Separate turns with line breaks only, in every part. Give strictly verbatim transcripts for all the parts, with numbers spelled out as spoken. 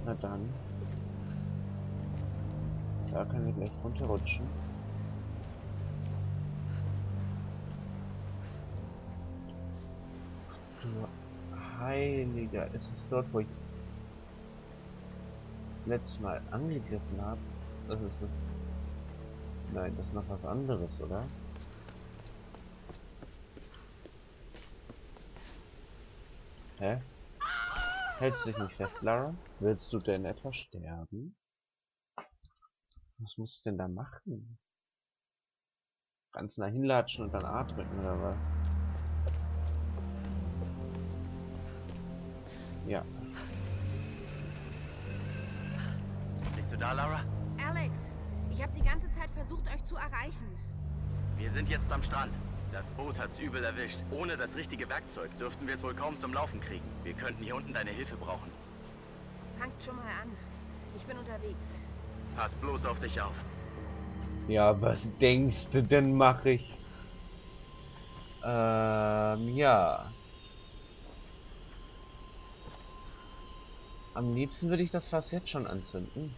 Na dann. Da können wir gleich runterrutschen. Du Heiliger, ist es dort, wo ich letztes Mal angegriffen habe? Das ist es. Nein, das ist noch was anderes, oder? Hä? Hältst dich nicht fest, Lara? Willst du denn etwa sterben? Was musst du denn da machen? Ganz nah hinlatschen und dann A drücken, oder was? Ja.
Bist du da, Lara?
Alex, ich habe die ganze Zeit versucht, euch zu erreichen.
Wir sind jetzt am Strand. Das Boot hat's übel erwischt. Ohne das richtige Werkzeug dürften wir es wohl kaum zum Laufen kriegen. Wir könnten hier unten deine Hilfe brauchen.
Fangt schon mal an. Ich bin unterwegs.
Pass bloß auf dich auf.
Ja, was denkst du denn, mach ich? Ähm, ja. Am liebsten würde ich das Fass jetzt schon anzünden.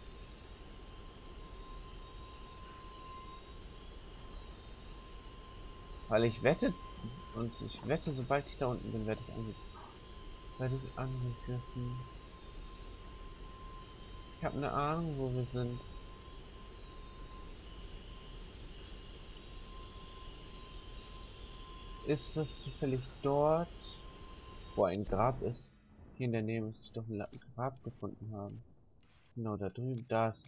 Weil ich wette, und ich wette, sobald ich da unten bin, werde ich angegriffen. Werde ich angegriffen. Ich habe eine Ahnung, wo wir sind. Ist das zufällig dort, wo ein Grab ist? Hier in der Nähe müsste ich doch ein Grab gefunden haben. Genau, da drüben, da ist...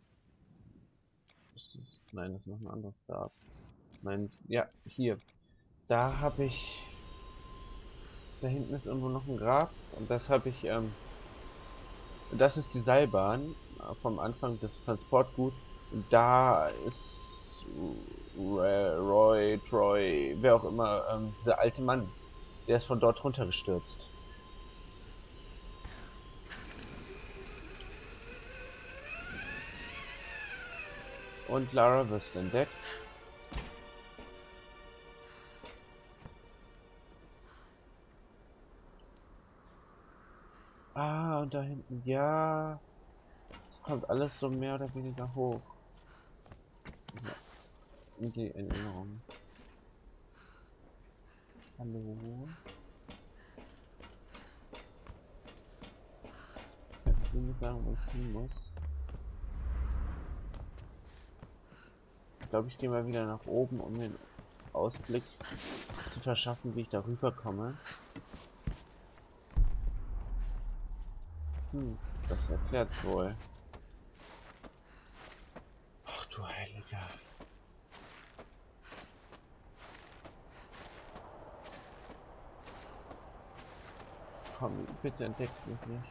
ist das, nein, das ist noch ein anderes Grab. Mein, ja, hier. Da habe ich... Da hinten ist irgendwo noch ein Grab und das habe ich, ähm... das ist die Seilbahn äh, vom Anfang des Transportguts. Und da ist Roy, Roy, Troy, wer auch immer, ähm, der alte Mann. Der ist von dort runtergestürzt. Und Lara wird entdeckt. Ah, und da hinten, ja. Es kommt alles so mehr oder weniger hoch. Ja, in die Erinnerung. Hallo? Ich will nicht sagen, wo ich hin muss. Ich glaube, ich gehe mal wieder nach oben, um den Ausblick zu verschaffen, wie ich darüber komme. Hm, das erklärt's wohl. Ach du Heiliger. Komm, bitte entdeckt mich nicht.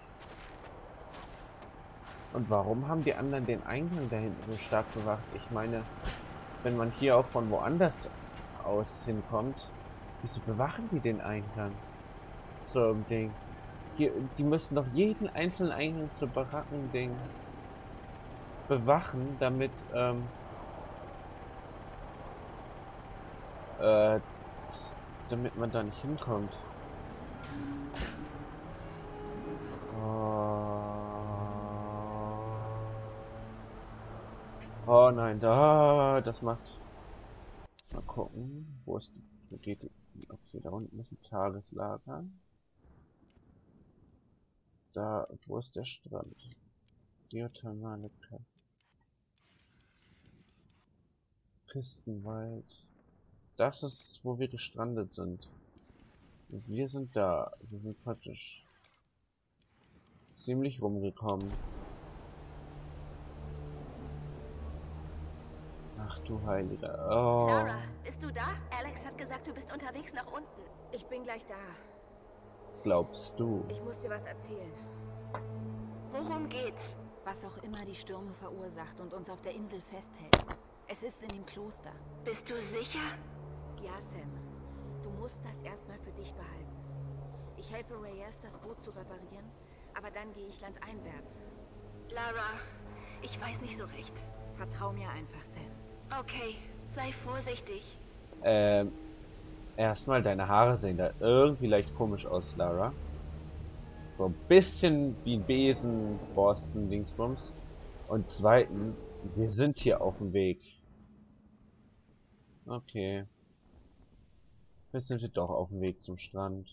Und warum haben die anderen den Eingang da hinten so stark bewacht? Ich meine, wenn man hier auch von woanders aus hinkommt, wieso bewachen die den Eingang? So ein Ding. Hier, die müssen doch jeden einzelnen Eingang zu Baracken-Ding bewachen, damit, ähm, äh, damit man da nicht hinkommt. Oh nein, da, das macht. Mal gucken, wo ist die, wo geht die? Okay, da unten ist ein Tageslager. Da, wo ist der Strand? Geothermale Pistenwald. Das ist, wo wir gestrandet sind. Und wir sind da. Wir sind praktisch ziemlich rumgekommen. Ach du Heiliger. Oh.
Lara, bist du da? Alex hat gesagt, du bist unterwegs nach unten.
Ich bin gleich da.
Glaubst du?
Ich muss dir was erzählen.
Worum geht's?
Was auch immer die Stürme verursacht und uns auf der Insel festhält. Es ist in dem Kloster.
Bist du sicher?
Ja, Sam. Du musst das erstmal für dich behalten. Ich helfe Reyes, das Boot zu reparieren, aber dann gehe ich landeinwärts.
Lara, ich weiß nicht so recht.
Vertrau mir einfach, Sam.
Okay, sei vorsichtig.
Ähm, erstmal, deine Haare sehen da irgendwie leicht komisch aus, Lara. So ein bisschen wie ein Besen, Borsten, Dingsbums. Und zweitens, wir sind hier auf dem Weg. Okay. Jetzt sind wir doch auf dem Weg zum Strand.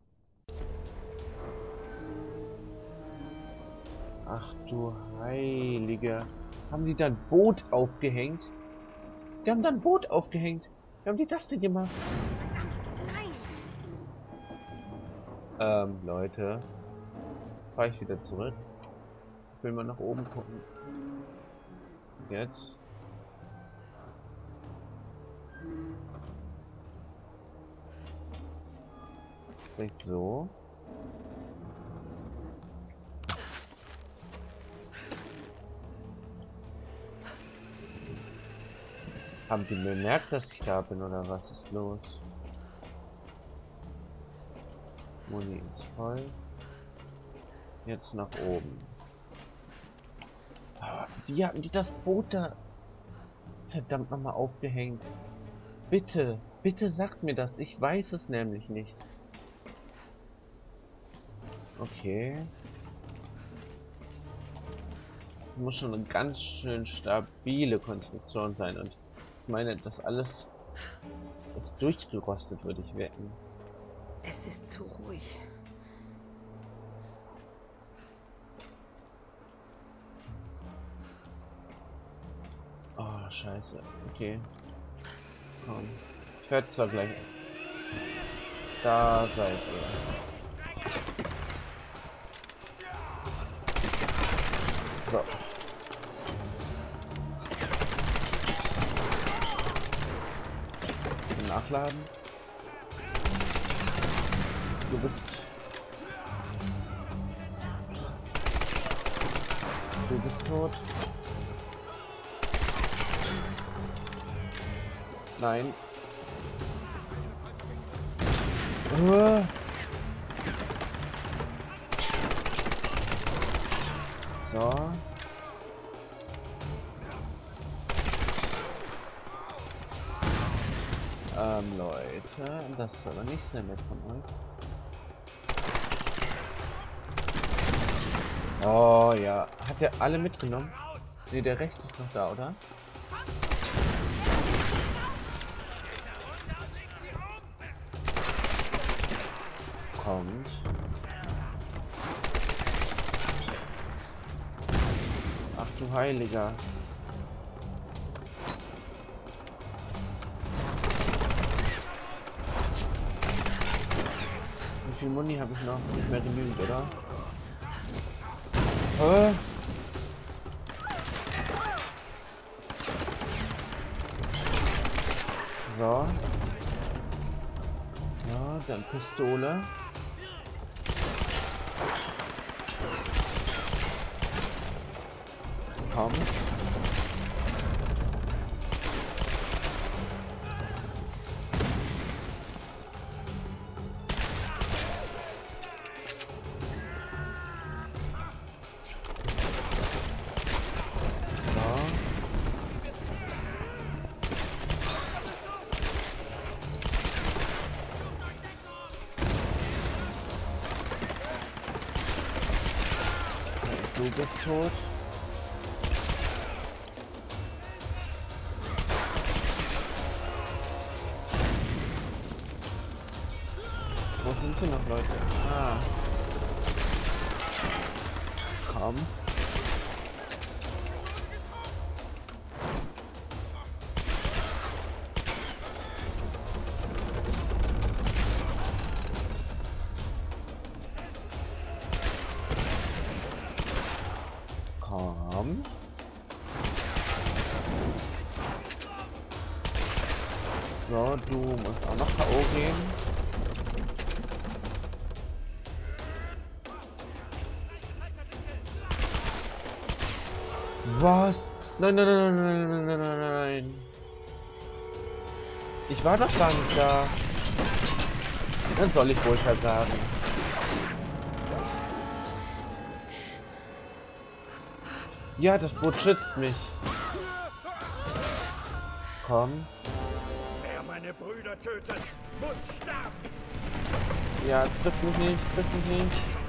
Ach du Heilige. Haben die da ein Boot aufgehängt? Die haben da ein Boot aufgehängt. Wie haben die das denn gemacht?
Nein!
Ähm, Leute. Fahre ich wieder zurück. Ich will mal nach oben gucken. Jetzt. Vielleicht so. Haben die bemerkt, dass ich da bin, oder was ist los? Muni ist voll. Jetzt nach oben. Ah, wie haben die das Boot da verdammt nochmal aufgehängt? Bitte, bitte sagt mir das. Ich weiß es nämlich nicht. Okay. Muss schon eine ganz schön stabile Konstruktion sein, und ich meine, das alles ist durchgerostet, würde ich wetten.
Es ist zu ruhig.
Oh, scheiße. Okay. Komm. Ich werde zwar gleich... Da seid ihr. So. Nachladen. Du bist... Du bist tot. Nein. Uh. So. Ähm, Leute, das ist aber nicht sehr nett von euch. Oh ja, hat der alle mitgenommen? Ne, der rechts ist noch da, oder? Kommt. Ach du Heiliger. Wie viel Muni habe ich noch? Nicht mehr genügend, oder? Hä? So. Ja, dann Pistole. Komm. Du bist tot. Wo sind hier noch Leute? Ah. Komm. Komm. So, du musst auch noch K O gehen. Was? Nein, nein, nein, nein, nein, nein, nein, nein. Ich war doch gar nicht da. Dann soll ich wohl versagen. Ja, das Boot schützt mich. Komm.
Wer meine Brüder tötet, muss sterben.
Ja, trifft mich nicht, trifft mich nicht.